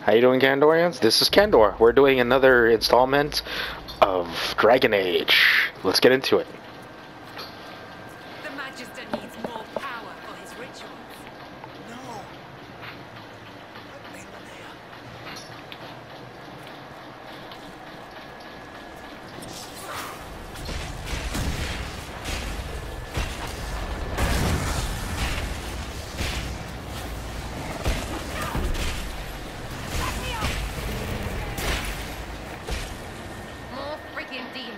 How you doing, Kandorians? This is Kandor. We're doing another installment of Dragon Age. Let's get into it. The Magister needs more power for his rituals. No. Let me live. More freaking demons.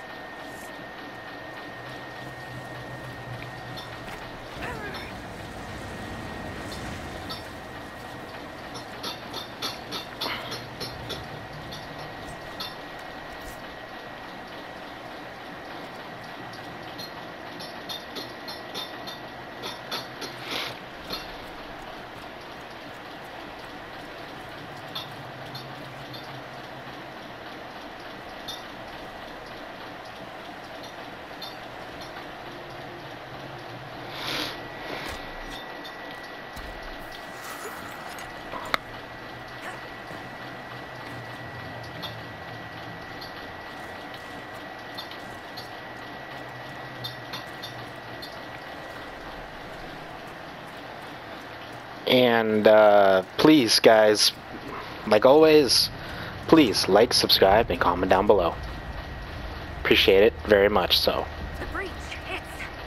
And please, guys, like always, please like, subscribe, and comment down below. Appreciate it very much so. The breach. It's.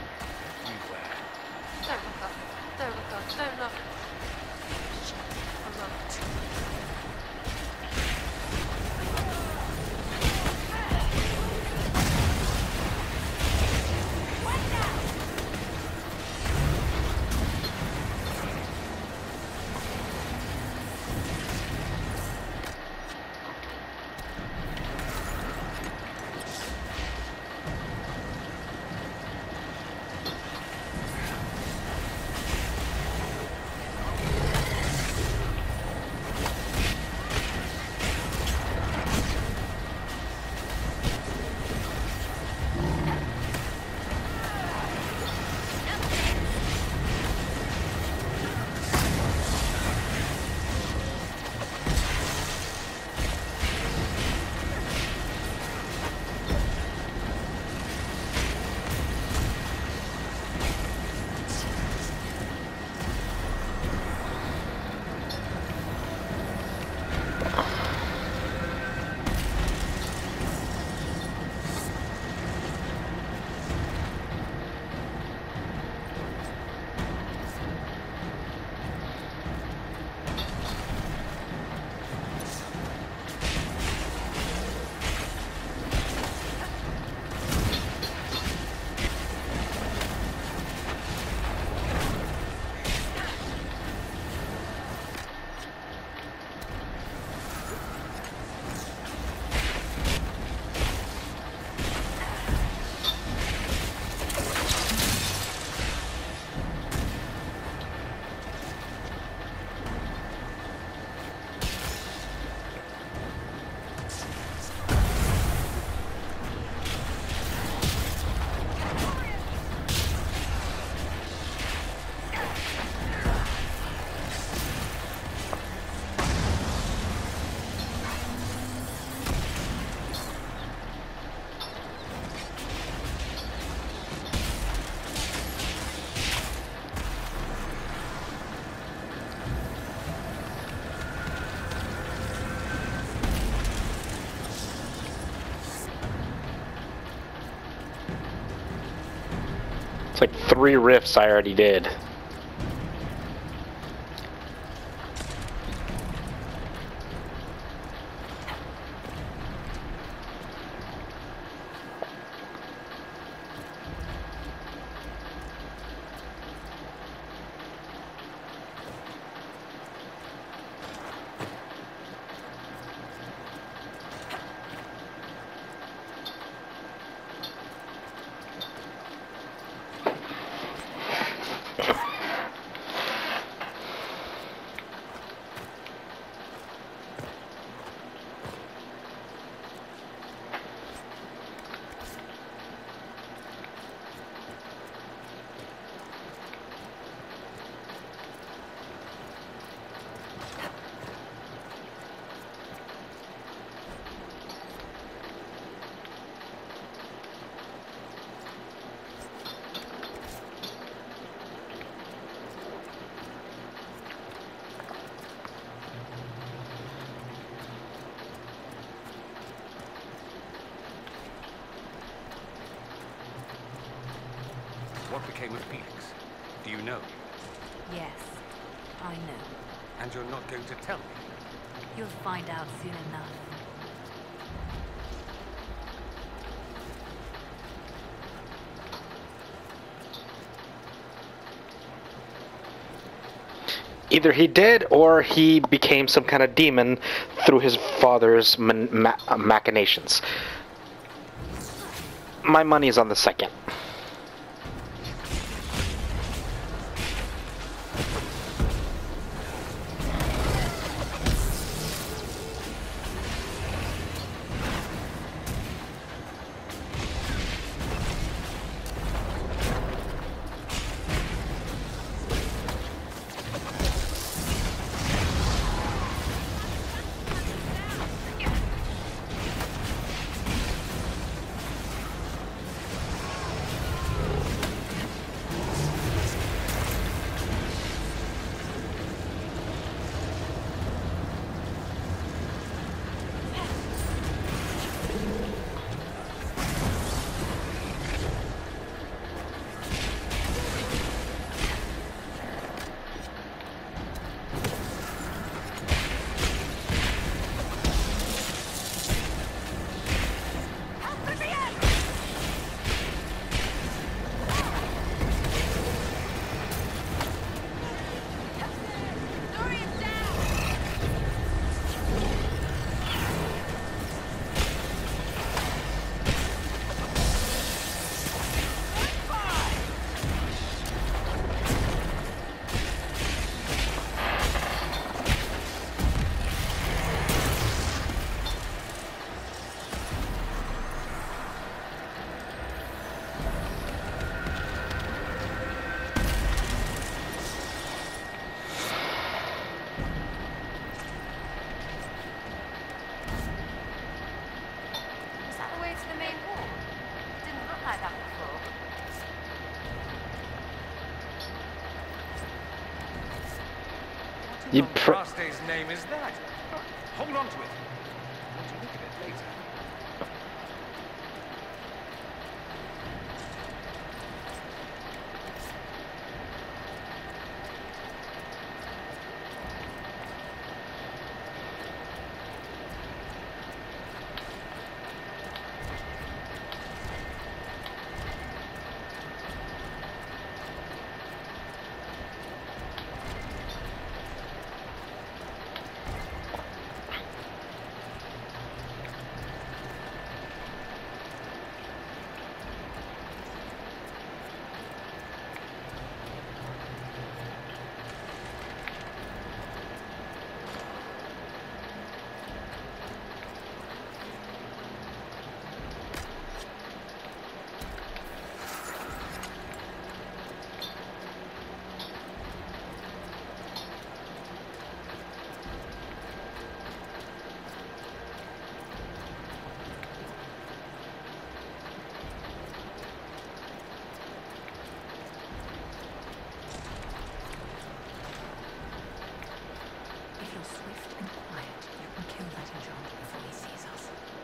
Don't look up. Don't look up. Don't look. I'm not. It's like 3 rifts I already did. What became of Felix? Do you know? Yes, I know. And you're not going to tell me? You'll find out soon enough. Either he did, or he became some kind of demon through his father's machinations. My money's on the second. Is that the way to the main hall? It didn't look like that before. You What in Andraste's name is that? Hold on to it. I want to look at it later. If you're swift and quiet, you can kill that enchanter before he sees us.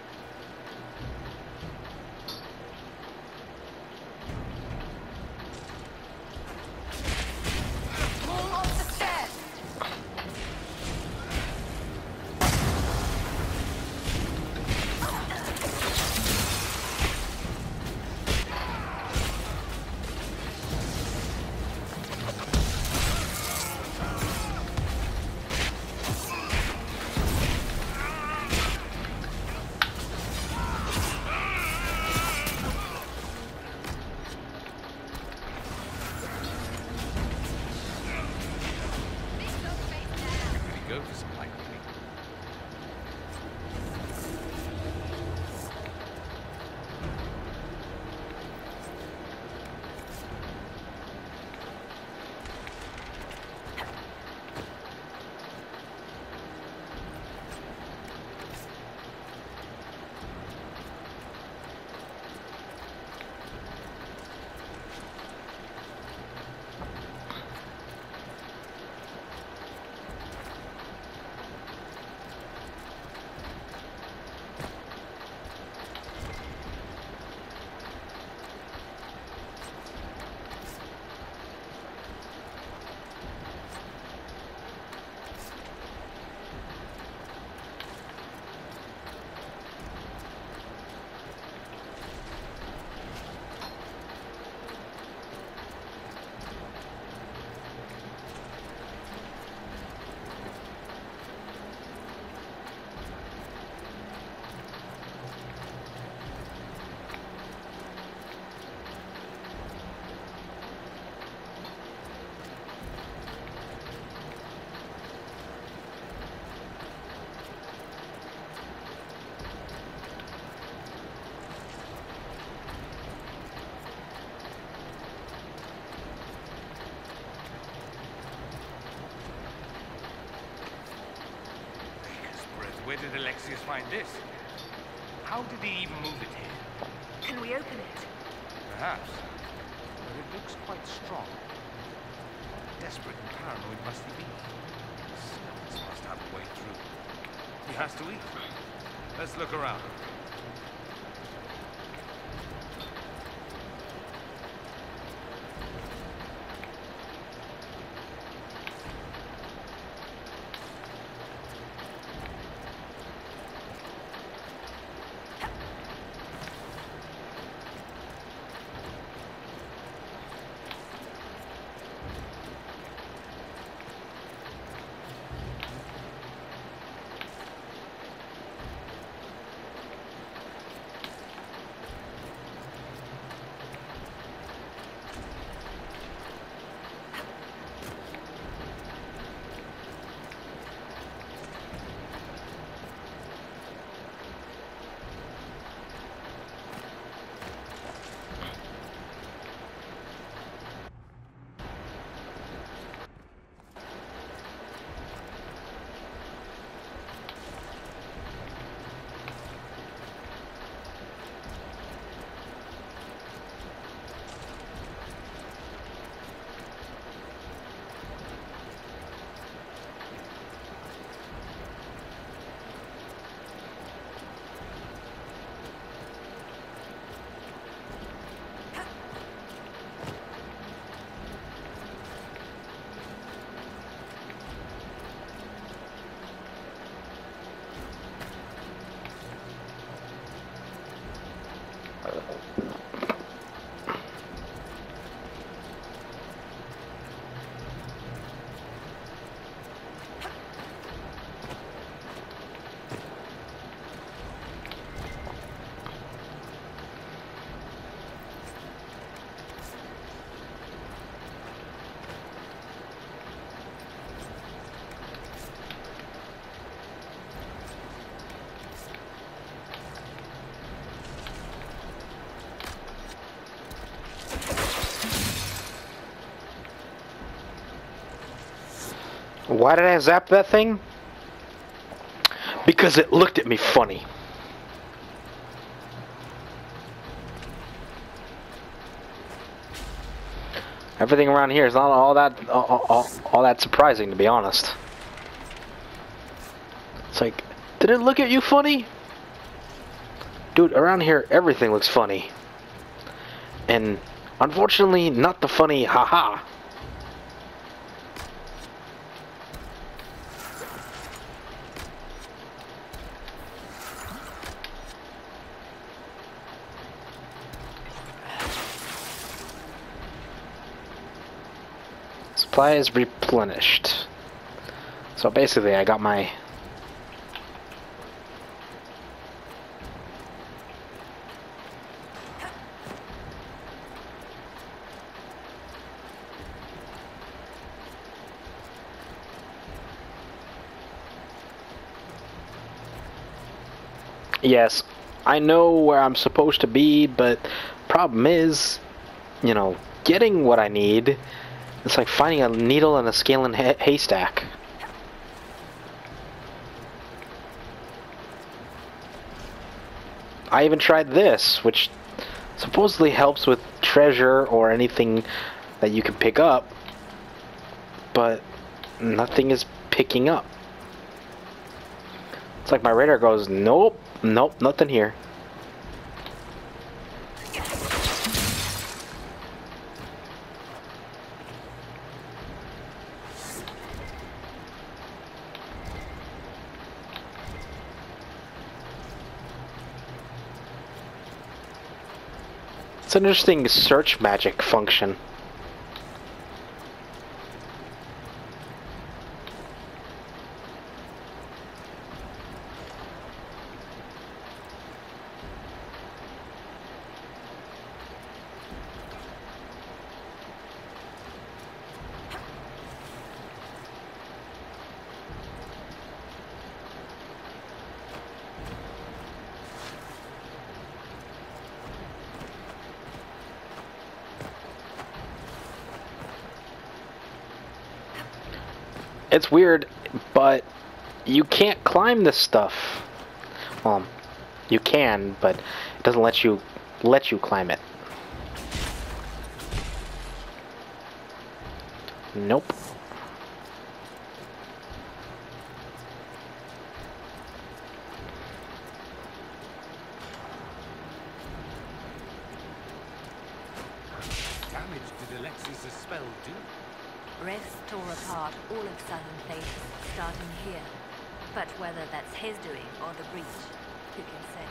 All up the stairs! Really go for some light cleaning. Where did Alexius find this? How did he even move it here? Can we open it? Perhaps. But it looks quite strong. How desperate and paranoid must he be? This must have a way through. He has to eat. Let's look around. Why did I zap that thing? Because it looked at me funny. Everything around here is not all that surprising, to be honest. It's like, did it look at you funny? Dude, around here everything looks funny. And unfortunately, not the funny haha. Supply is replenished. So basically I got my... Yes, I know where I'm supposed to be, but problem is, you know, getting what I need, it's like finding a needle in a scaling haystack. I even tried this, which supposedly helps with treasure or anything that you can pick up, but nothing is picking up. It's like my radar goes, nope, nope, nothing here. It's an interesting search magic function. It's weird, but You can't climb this stuff. Well, you can, but it doesn't let you climb it. Nope. Damage did Alexis' spell do? Rest tore apart all of Southern Place, starting here. But whether that's his doing or the breach, who can say?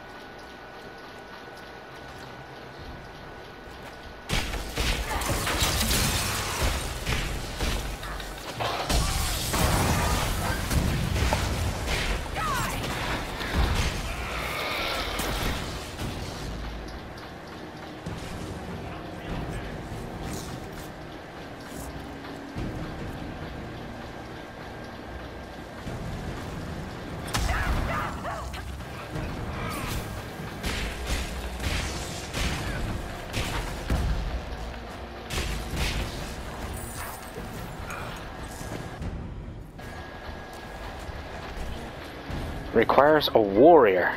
Requires a warrior.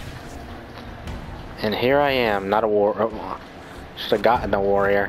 And here I am, not a should have gotten a warrior.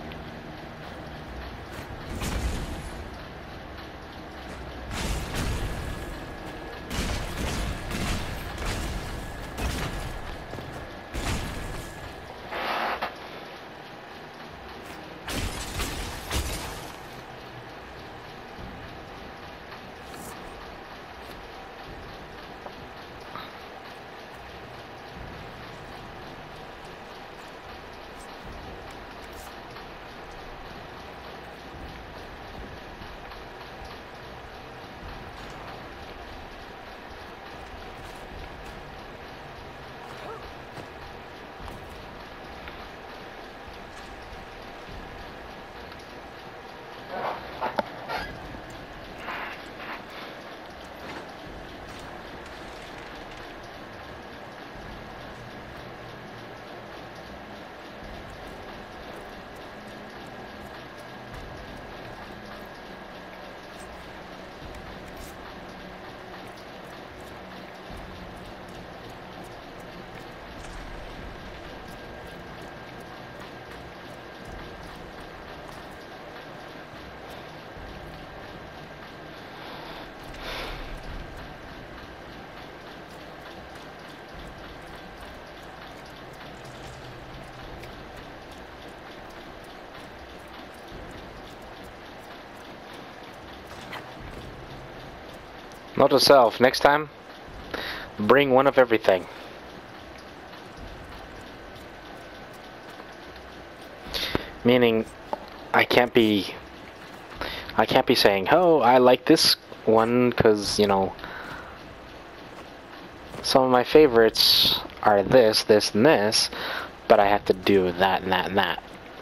Note to self, next time, bring one of everything. Meaning, I can't be saying, oh, I like this one because, you know, some of my favorites are this, this, and this, but I have to do that and that and that.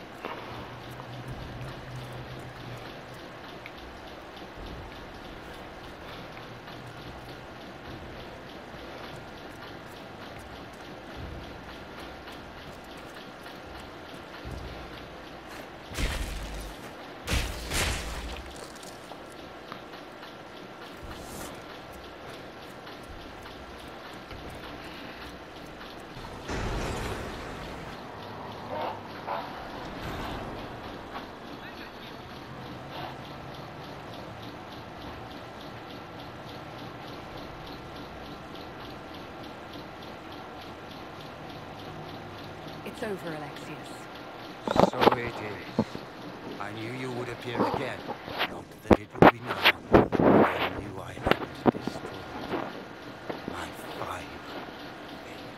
It's over, Alexius. So it is. I knew you would appear again. Not that it would be now. I knew I had destroyed my final enemy.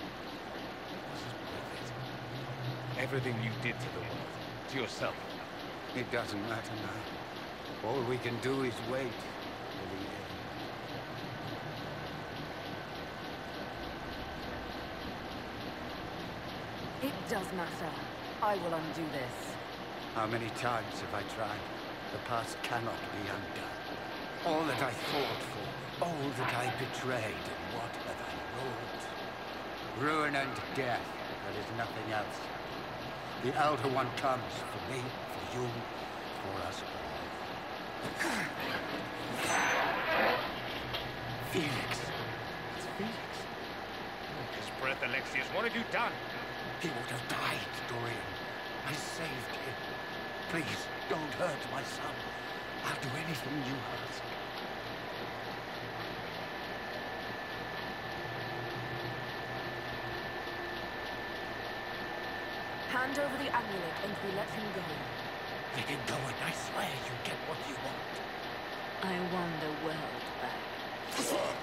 Everything you did to the world, to yourself. It doesn't matter now. All we can do is wait for the end. It does matter. I will undo this. How many times have I tried? The past cannot be undone. All that I fought for, all that I betrayed, and what have I wrought? Ruin and death, there is nothing else. The Elder One comes for me, for you, for us all. Felix. It's Felix. Take his breath, Alexius. What have you done? He would have died, Dorian. I saved him. Please, don't hurt my son. I'll do anything you ask. Hand over the amulet and we let him go. Let him go and I swear you get what you want. I won the world back.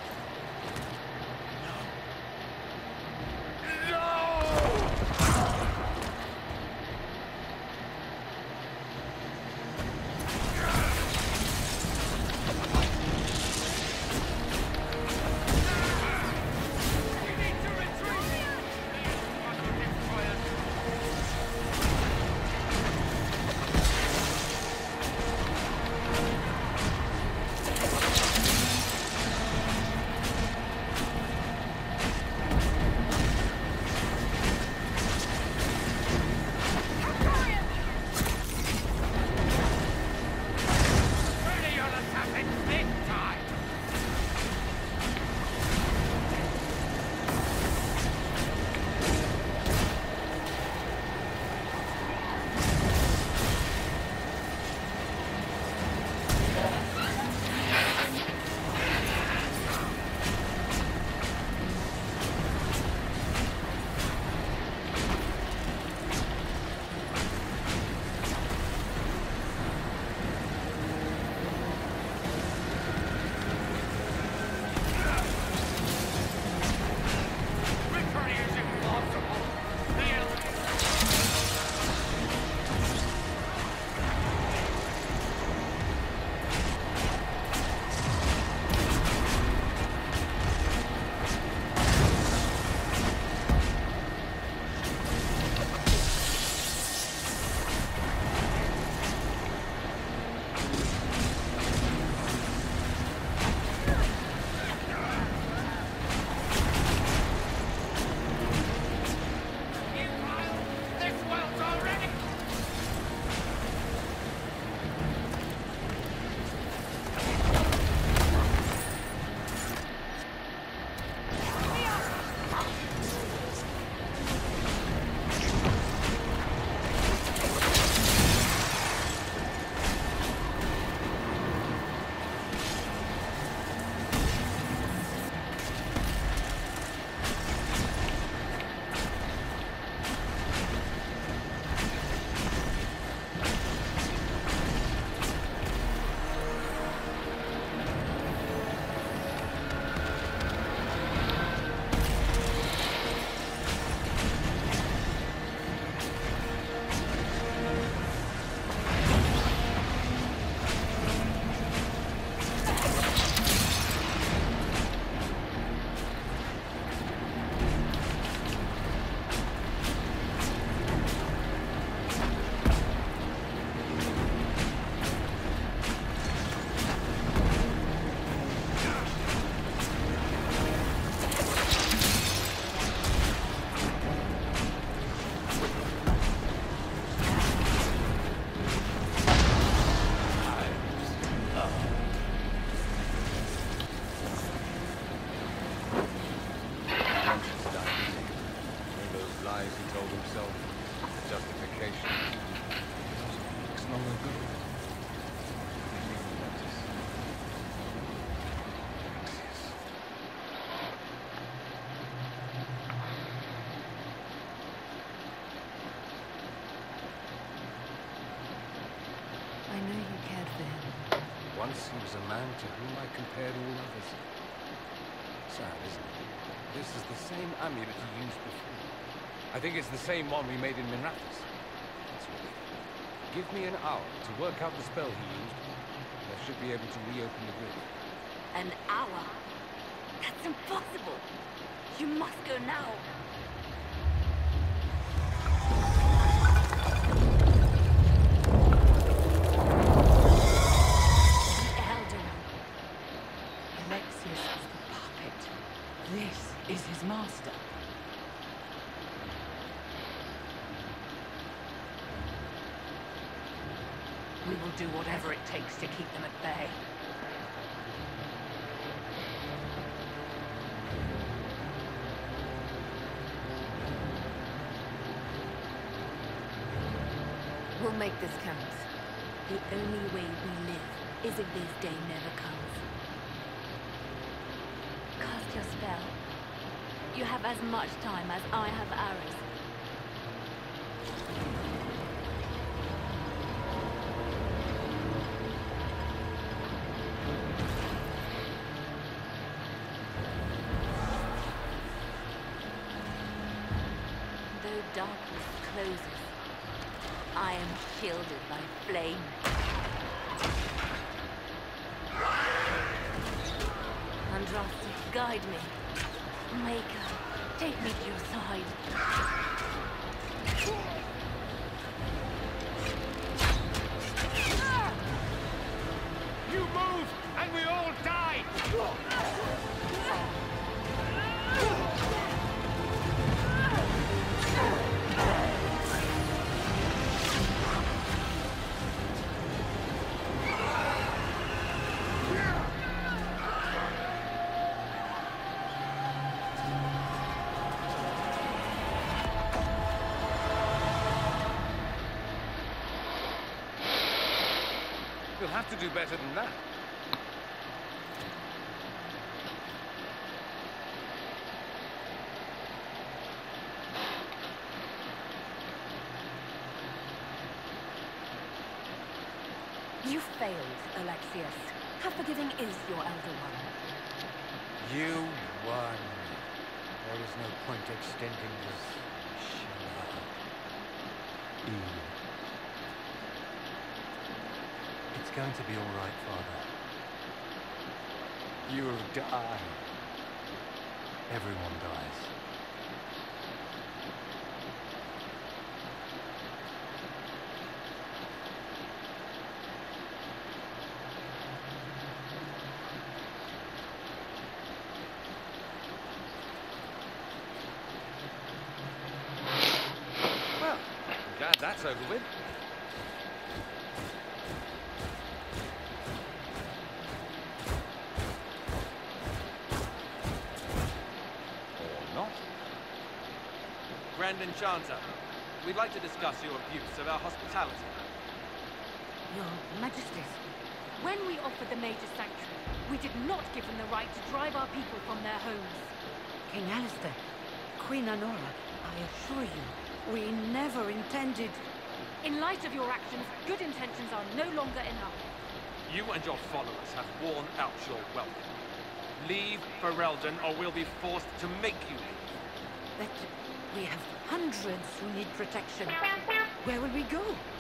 Once he was a man to whom I compared all others. Sad, isn't it? This is the same amulet he used before. I think it's the same one we made in Minrathous. That's right. Give me an hour to work out the spell he used, and I should be able to reopen the rift. An hour? That's impossible. You must go now. Alexius is the puppet. This is his master. We will do whatever it takes to keep them at bay. make this count. The only way we live is if this day never comes. Cast your spell. You have as much time as I have arrows. Though darkness closes, I am shielded by flame. Andraste, guide me. Maker, take me to your side. You move, and we all die! You'll have to do better than that. You failed, Alexius. How forgiving is your Elder One? You won. There is no point extending this charade. It's going to be all right, Father. You'll die. Everyone dies. Well, I'm glad that's over with. Grand Enchanter, we'd like to discuss your abuse of our hospitality. Your Majesties, when we offered the Major Sanctuary, we did not give them the right to drive our people from their homes. King Alistair, Queen Anora, I assure you, we never intended... In light of your actions, good intentions are no longer enough. You and your followers have worn out your welcome. Leave Ferelden, or we'll be forced to make you leave. But we have hundreds who need protection. Where will we go?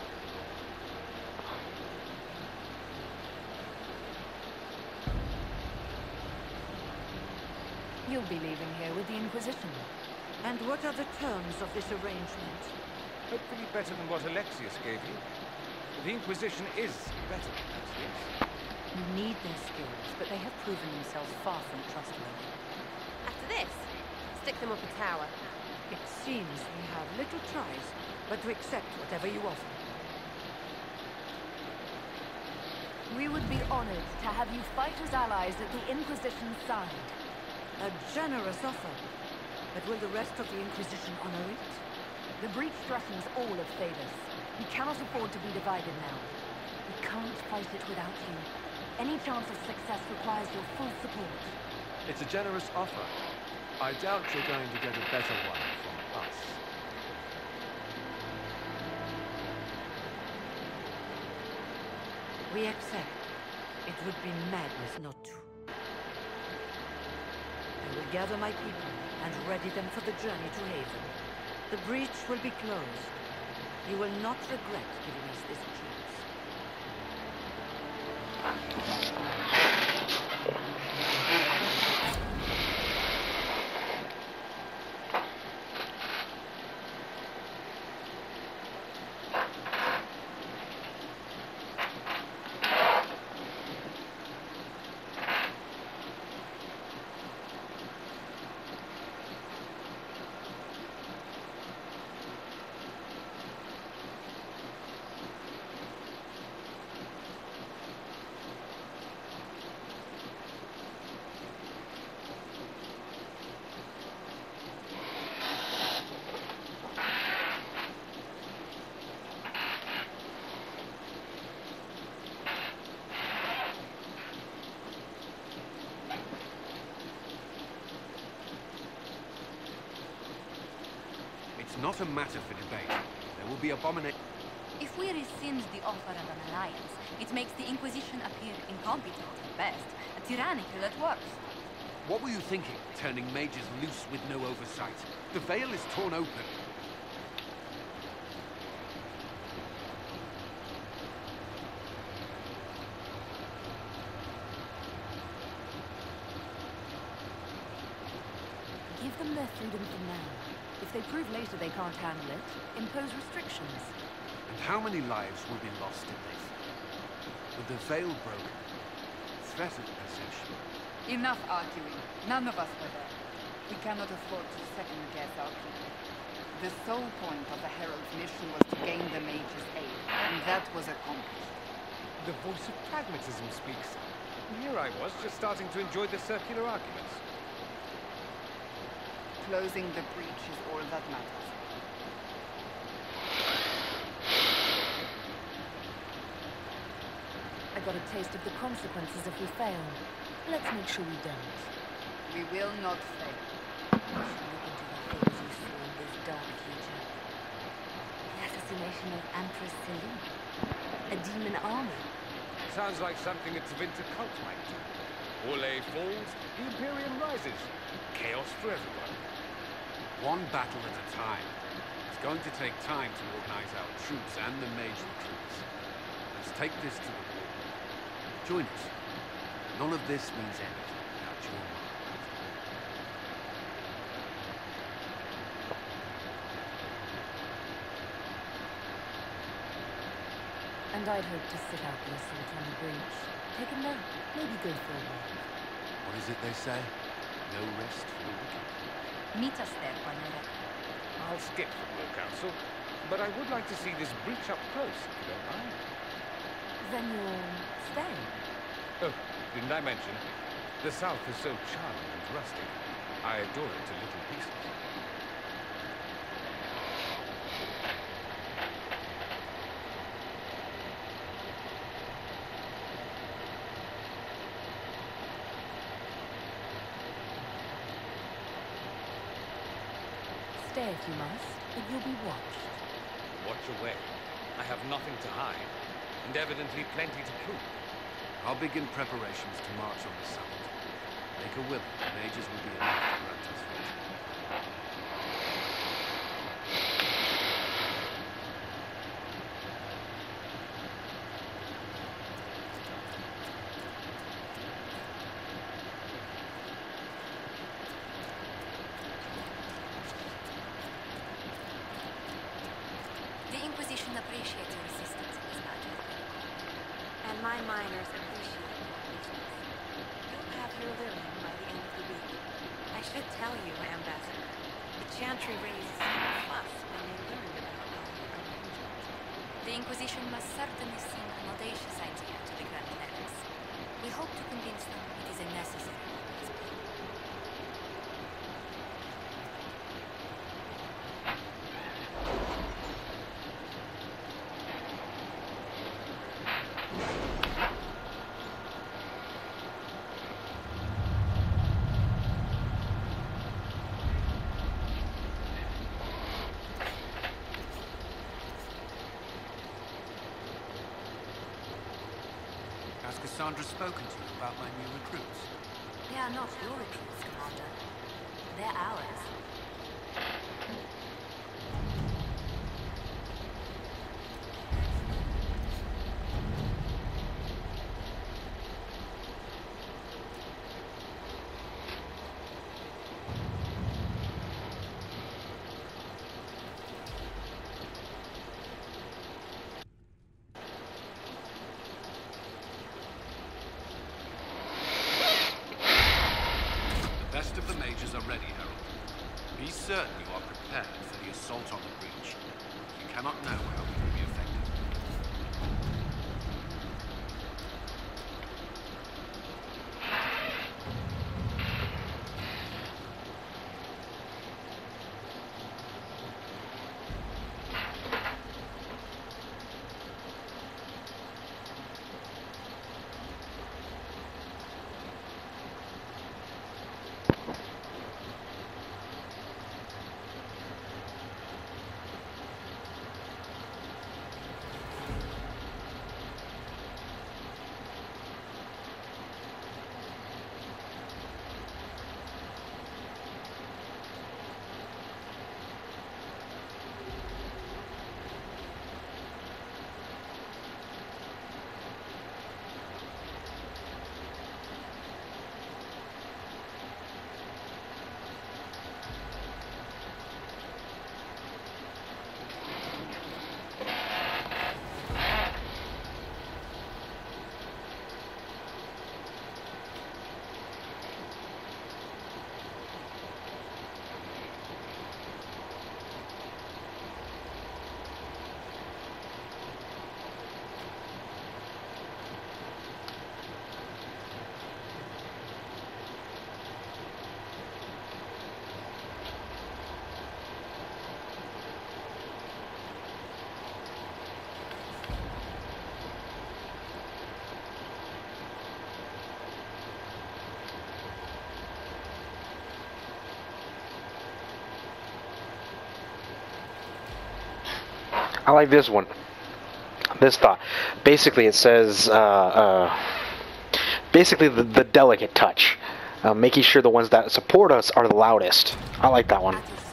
You'll be leaving here with the Inquisition. And what are the terms of this arrangement? Hopefully better than what Alexius gave you. The Inquisition is better than that, yes. You need their skills, but they have proven themselves far from trustworthy. After this, stick them up a tower. It seems we have little choice but to accept whatever you offer. We would be honored to have you fight as allies at the Inquisition's side. A generous offer. But will the rest of the Inquisition honor it? The breach threatens all of Thedas. We cannot afford to be divided now. We can't fight it without you. Any chance of success requires your full support. It's a generous offer. I doubt you're going to get a better one from us. We accept. It would be madness not to. I will gather my people and ready them for the journey to Haven. The breach will be closed. You will not regret giving us this chance. It's not a matter for debate. There will be abomination. If we rescind the offer of an alliance, it makes the Inquisition appear incompetent at best, tyrannical at worst. What were you thinking, turning mages loose with no oversight? The veil is torn open. Give them their freedom for now. If they prove later they can't handle it, impose restrictions. And how many lives will be lost in this? With the veil broken, threat of possession. Enough arguing. None of us were there. We cannot afford to second-guess our people. The sole point of the Herald's mission was to gain the mage's aid, and that was accomplished. The voice of pragmatism speaks. And here I was, just starting to enjoy the circular arguments. Closing the breach is all that matters. I got a taste of the consequences if we fail. Let's make sure we don't. We will not fail. You should look into the things you saw in this dark future. The assassination of Empress Celine. A demon army. Sounds like something a Tevinter cult might do. Orlais falls, the Imperium rises. Chaos for everyone. One battle at a time. It's going to take time to organize our troops and the mage recruits. Let's take this to the war. Join us. None of this means anything without your mind. And I'd hoped to sit out the assault on the breach. Take a nap, maybe go for a walk. What is it they say? No rest for the wicked. Meet us there when you're ready. I'll skip the war council, but I would like to see this breach up close, if you don't mind. Then you'll stay. Oh, didn't I mention? The South is so charming and rustic. I adore it to little pieces. Stay if you must, but you'll be watched. Watch away. I have nothing to hide, and evidently plenty to prove. I'll begin preparations to march on the summit. Make a will. The mages will be enough to grant us victory. The Inquisition appreciates your assistance in this matter. And my miners appreciate your business. You'll have your living by the end of the week. I should tell you, Ambassador, the Chantry raised some fuss when they learned about our arrangement. The Inquisition must certainly seem an audacious idea to the Grand Clerics. We hope to convince them it is a necessary one. Has Cassandra spoken to you about my new recruits? They are not your recruits, Commander. They're ours. The best of the mages are ready, Herald. Be certain you are prepared for the assault on the breach. You cannot know how it will be effective. I like this one. This thought. Basically, it says, basically the delicate touch. Making sure the ones that support us are the loudest. I like that one. At your service.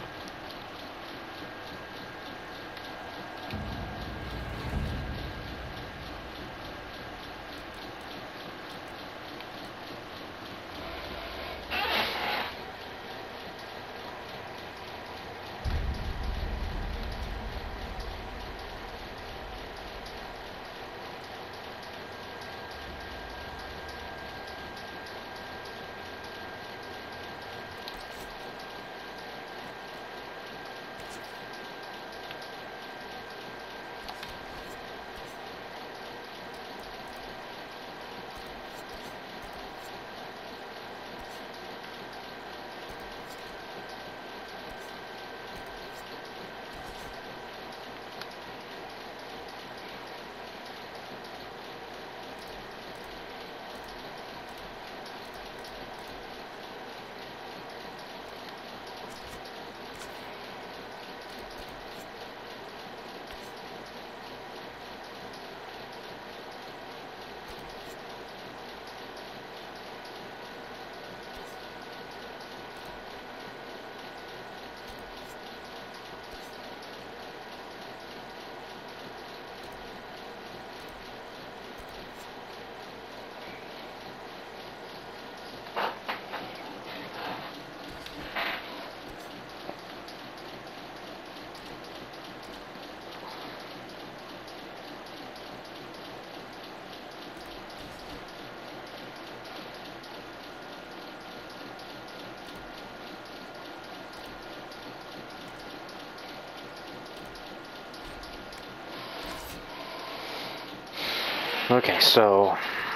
Okay, so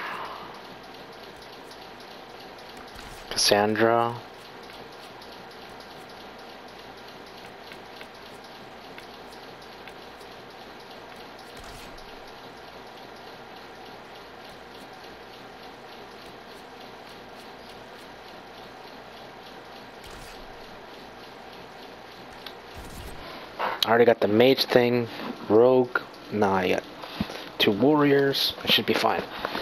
Cassandra. I already got the mage thing, rogue. Nah, I got 2 warriors. I should be fine.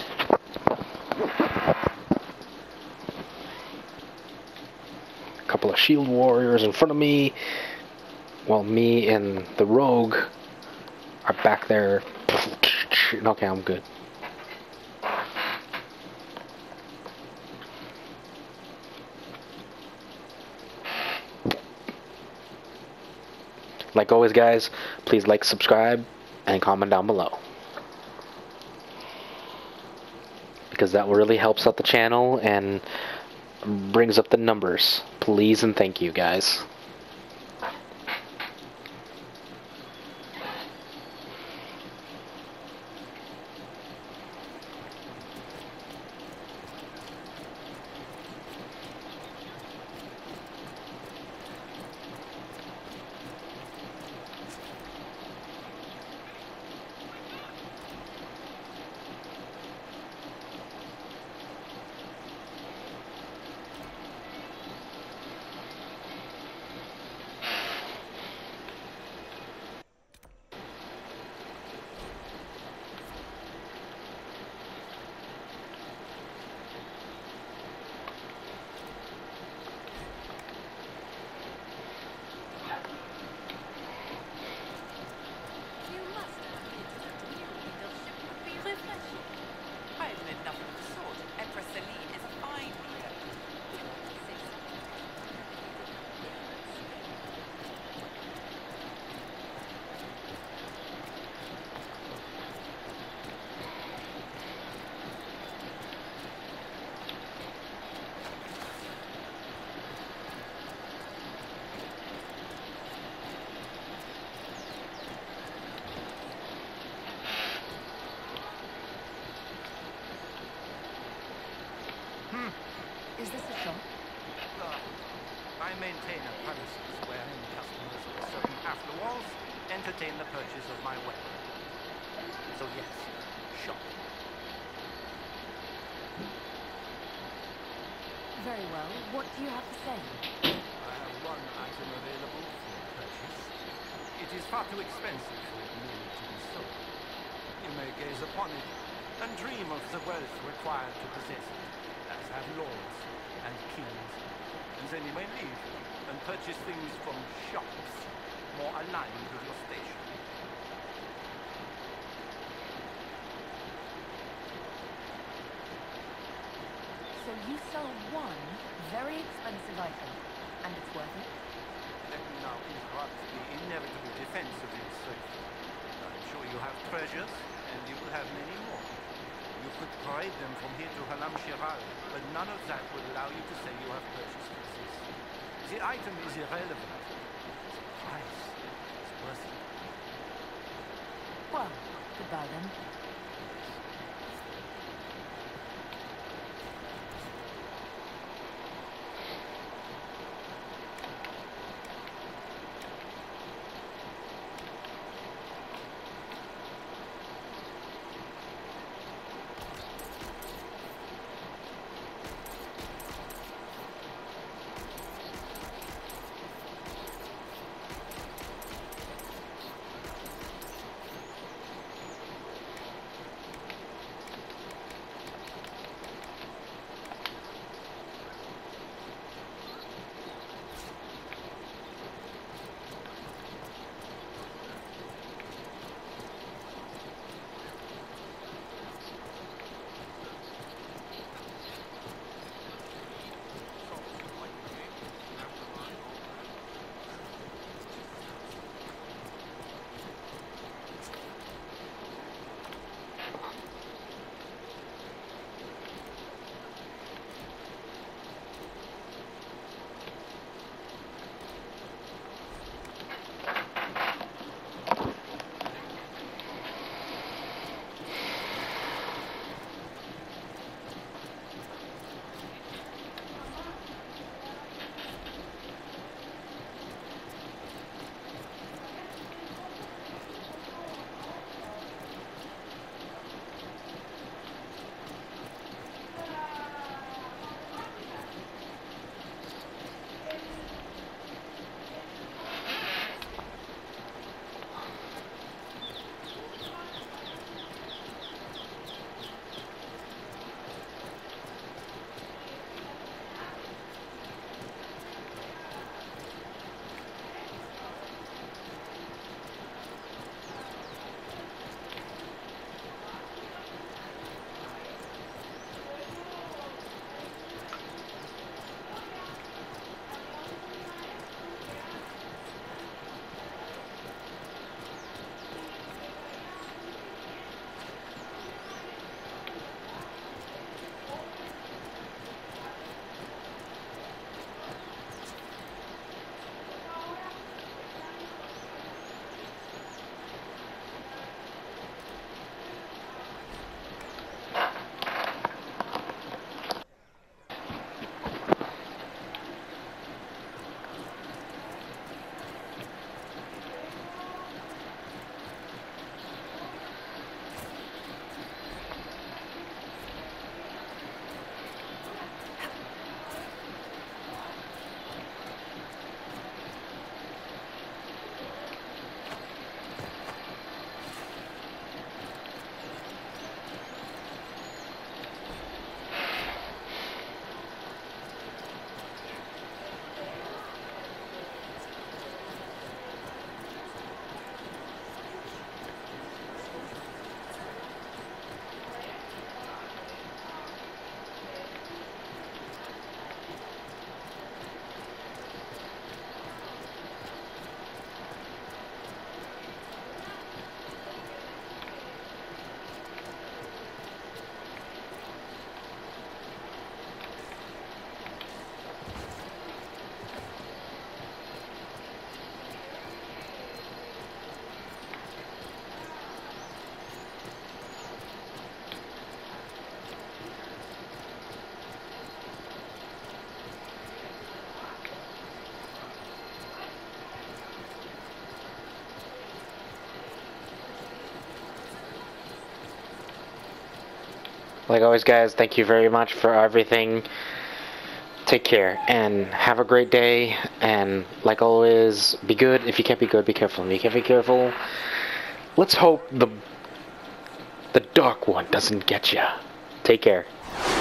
A couple of shield warriors in front of me, while me and the rogue are back there. Okay, I'm good. Like always, guys, please like, subscribe, and comment down below, because that really helps out the channel and brings up the numbers. Please and thank you, guys. Is this a shop? I maintain a premises wherein customers of certain afterwalls entertain the purchase of my weapon. So yes, shop. Very well. What do you have to say? I have one item available for purchase. It is far too expensive for it merely to be sold. You may gaze upon it and dream of the wealth required to possess it, as have lords and kings. And then you may leave and purchase things from shops more aligned with your station. So you sell one very expensive item, and it's worth it? Let me now interrupt the inevitable defense of your serf. I'm sure you have treasures, and you will have many more. You could parade them from here to Halam Shiral, but none of that will allow you to say you have purchased this. The item is irrelevant. The price is worth it. Well, goodbye then. Like always, guys, thank you very much for everything. take care and have a great day. And like always, be good. If you can't be good, be careful. If you can't be careful, let's hope the dark one doesn't get you. Take care.